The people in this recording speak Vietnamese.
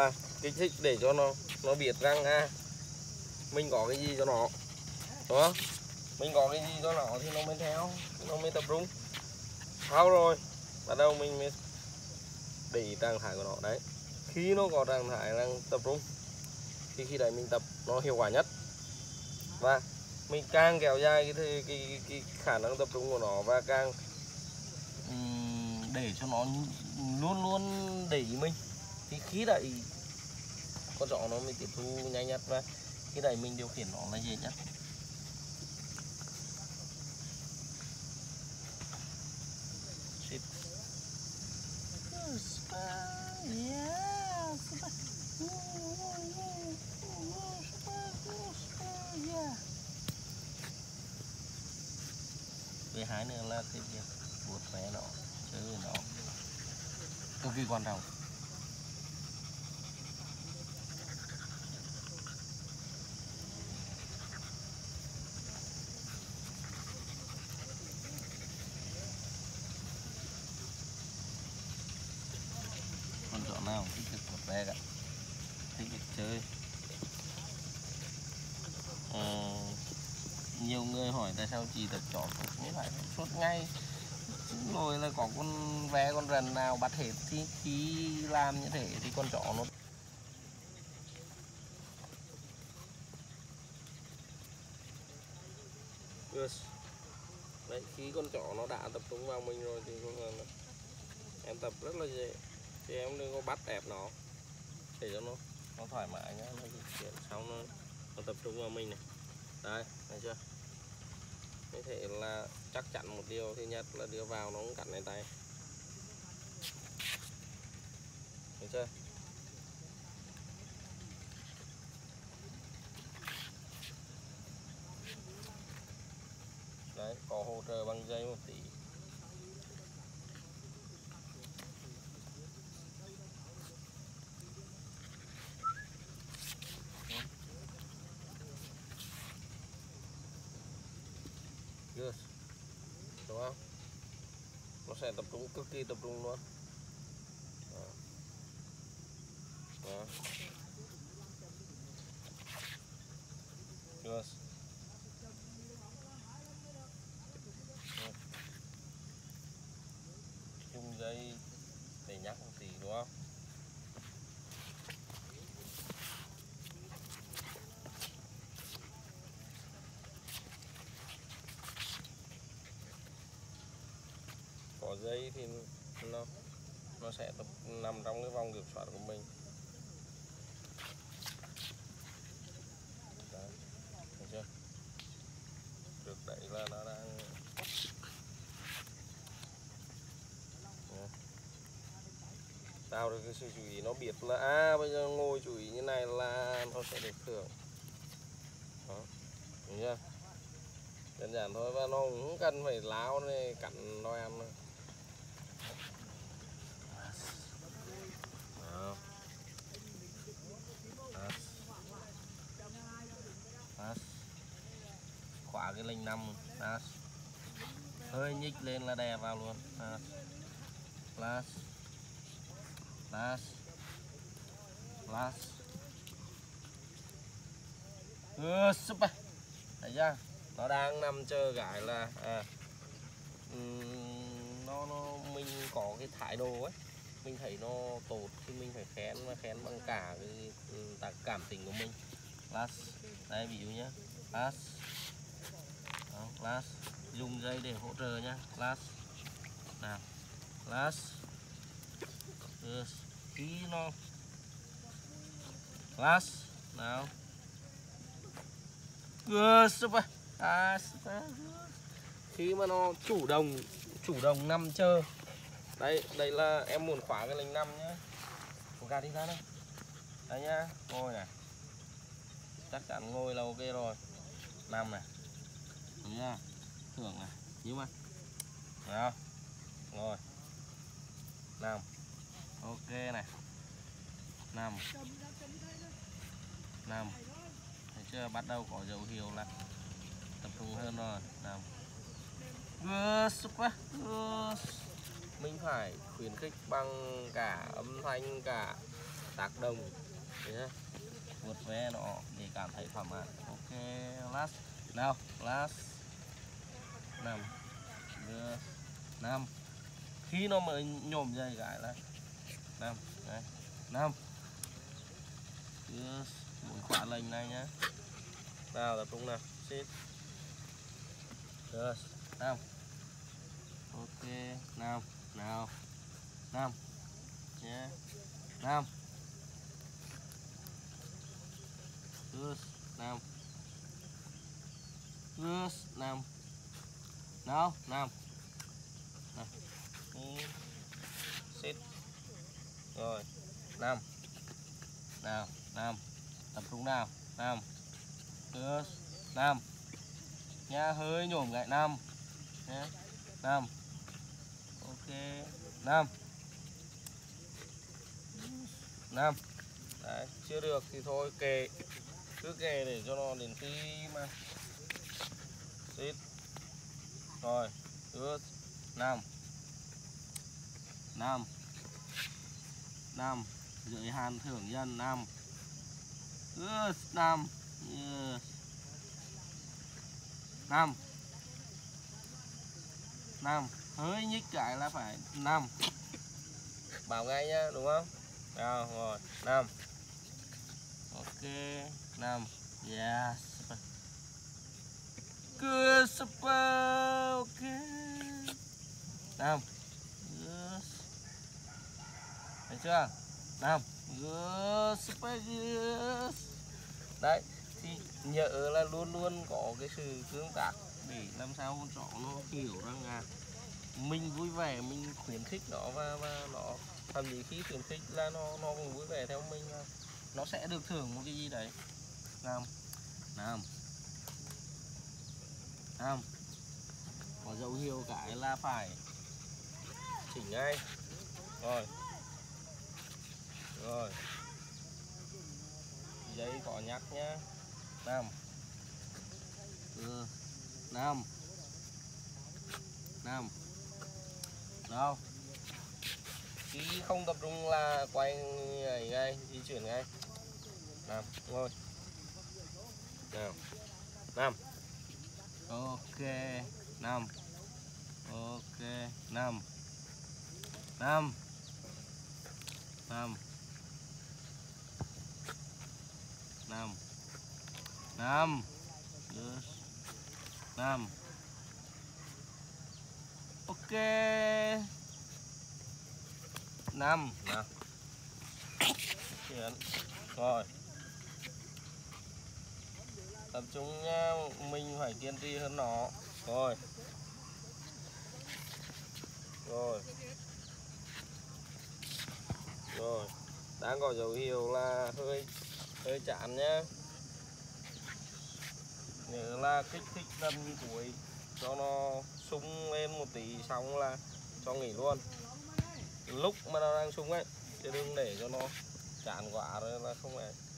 và kích thích để cho nó biết rằng mình có cái gì cho nó, đúng không? Mình có cái gì cho nó thì nó mới theo, nó mới tập trung. Sau rồi bắt đầu mình mới để ý trạng thái của nó đấy. Khi nó có trạng thái đang tập trung thì khi đấy mình tập nó hiệu quả nhất, và mình càng kéo dài cái khả năng tập trung của nó và càng để cho nó luôn luôn để ý mình thì khi đấy con chó nó mới tiếp thu nhanh nhất, và khi đấy mình điều khiển nó là dễ nhất. Về hái nữa là cái việc vuốt ve nó, chơi với nó cực kỳ quan trọng. Con chó nào thích được vuốt ve cả, thích được chơi. Nhiều người hỏi tại sao chị tập chó như vậy suốt ngày, rồi là có con ve con rần nào bắt hết, thì khi làm như thế thì con chó nó đấy, khi con chó nó đã tập trung vào mình rồi thì em tập rất là dễ, thì em đừng có bắt ép nó để cho nó thoải mái nhá, nó chuyển sau nó tập trung vào mình này. Đấy, thấy chưa? Như thế là chắc chắn một điều, thứ nhất là đưa vào nó không cắn lên tay, thấy chưa? Đấy, có hỗ trợ bằng dây một tí. Good. Đúng không? Nó sẽ tập trung, cực kỳ tập trung luôn. Đó. Đó. Good. Chung dây để nhắc một tí, đúng không? Có dây thì nó sẽ nằm trong cái vòng kiểm soát của mình. Đấy, thấy chưa? Trước đấy là nó đang tạo được cái sự chú ý, nó biết là bây giờ ngồi chú ý như này là nó sẽ được thưởng. Đó, thấy chưa? Đơn giản thôi, và nó cũng cần phải láo này cắn nó ăn nữa. Đó. Đó. Khóa cái lệnh 5. Đó. Hơi nhích lên là đè vào luôn. Đó. Last. Last. Last. Super. Thấy chưa? Nó đang nằm chờ cái là mình có cái thái độ ấy, mình thấy nó tốt thì mình phải khen, và khen bằng cả cái cảm tình của mình. Last. Đây ví dụ nhé. Last. Đó, last. Dùng dây để hỗ trợ nhá. Last. Nào. Last. Khi nó last. Nào. Super. Super. Khi mà nó chủ động nằm chờ. Đây là em muốn khóa cái lệnh 5 nhá. Cố gắng đi ra đây. Đây nhá, ngồi này. Chắc chắn ngồi là ok rồi. 5 này. Đúng chưa? Thưởng này. Nhíu mắt. Nào. Ngồi. 5. Ok này. 5. 5. Thấy chưa? Bắt đầu có dấu hiệu là tập trung hơn rồi. 5. Super. Mình phải khuyến khích bằng cả âm thanh, cả tác động nhé, vuốt ve nó để cảm thấy thoải mái. Ok, last nào, last 5 đưa 5. Khi nó mới nhổm dây cái là 5 đấy, 5 đưa muốn khóa lệnh này nhá. Nào tập trung nào, sit được 5. Ok 5 nào 5 nhé 5 good 5 good 5 nào 5 sit rồi 5 nào 5 tập trung nào 5 good 5 nha, hơi nhổm lại 5 nhé 5 ok 5 5 đấy, chưa được thì thôi kề, cứ kề để cho nó đến khi mà sit rồi good 5 5 5 giới hạn thưởng nhân 5 good 5 yes. 5 5 hơi nhích cái là phải 5 bảo ngay nhá, đúng không? Nào, rồi 5 ok 5 yes good super ok 5 yes. Thấy chưa? 5 good super yes. Đấy thì nhớ là luôn luôn có cái sự tương tác để làm sao con chó nó hiểu rằng là mình vui vẻ, mình khuyến khích nó và nó thậm chí khi khuyến khích là nó cũng vui vẻ theo mình, nó sẽ được thưởng một cái gì đấy. 5 5 5 có dấu hiệu cái là phải chỉnh ngay rồi rồi giấy có nhắc nhá 5 5 5 đâu khi không tập trung là quay ngay di chuyển ngay 5 ngồi nào 5 ok 5 ok 5 5 5 5 5 yes. 5 ok 5 nào chuyển rồi tập trung nha, mình phải kiên trì hơn nó rồi rồi rồi đang có dấu hiệu là hơi chán nhá, nhớ là kích thích lần cuối cho nó sung lên một tí xong là cho nghỉ luôn lúc mà nó đang sung ấy, chứ đừng để cho nó chán quá rồi là không phải